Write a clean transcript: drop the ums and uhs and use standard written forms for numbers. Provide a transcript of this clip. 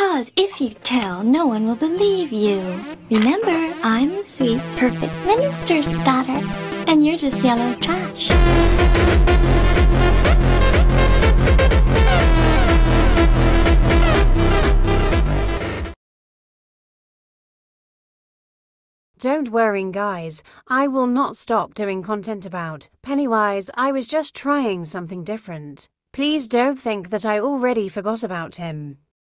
Because if you tell, no one will believe you. Remember, I'm the sweet, perfect minister's daughter, and you're just yellow trash. Don't worry, guys. I will not stop doing content about Pennywise. I was just trying something different. Please don't think that I already forgot about him.